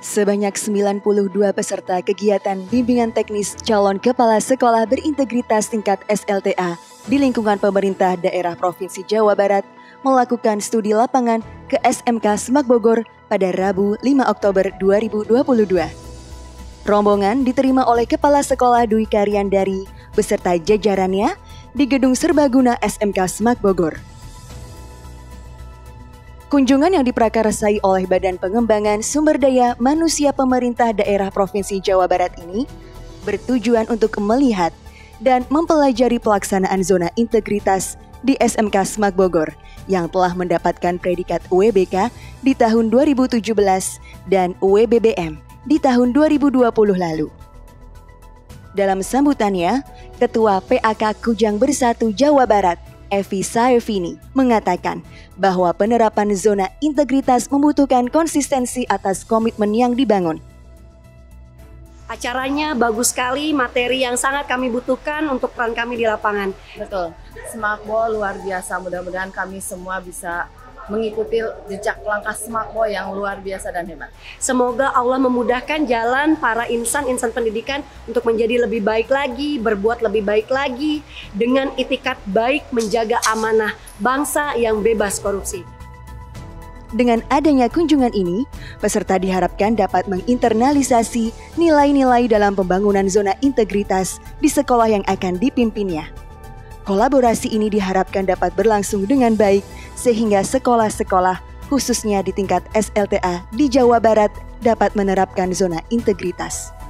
Sebanyak 92 peserta kegiatan bimbingan teknis calon kepala sekolah berintegritas tingkat SLTA di lingkungan pemerintah daerah Provinsi Jawa Barat melakukan studi lapangan ke SMK Semak Bogor pada Rabu 5 Oktober 2022. Rombongan diterima oleh Kepala Sekolah Dwi Karyandari beserta jajarannya di Gedung Serbaguna SMK Semak Bogor. Kunjungan yang diprakarsai oleh Badan Pengembangan Sumber Daya Manusia Pemerintah Daerah Provinsi Jawa Barat ini bertujuan untuk melihat dan mempelajari pelaksanaan zona integritas di SMK Semak Bogor yang telah mendapatkan predikat UWBK di tahun 2017 dan UWBBM di tahun 2020 lalu. Dalam sambutannya, Ketua PAK Kujang Bersatu Jawa Barat, Evi Saevini, mengatakan bahwa penerapan zona integritas membutuhkan konsistensi atas komitmen yang dibangun. Acaranya bagus sekali, materi yang sangat kami butuhkan untuk peran kami di lapangan. Betul, Semakbo luar biasa, mudah-mudahan kami semua bisa mengikuti jejak langkah Semakbo yang luar biasa dan hebat. Semoga Allah memudahkan jalan para insan pendidikan untuk menjadi lebih baik lagi, berbuat lebih baik lagi, dengan itikat baik menjaga amanah bangsa yang bebas korupsi. Dengan adanya kunjungan ini, peserta diharapkan dapat menginternalisasi nilai-nilai dalam pembangunan zona integritas di sekolah yang akan dipimpinnya. Kolaborasi ini diharapkan dapat berlangsung dengan baik sehingga sekolah-sekolah khususnya di tingkat SLTA di Jawa Barat dapat menerapkan zona integritas.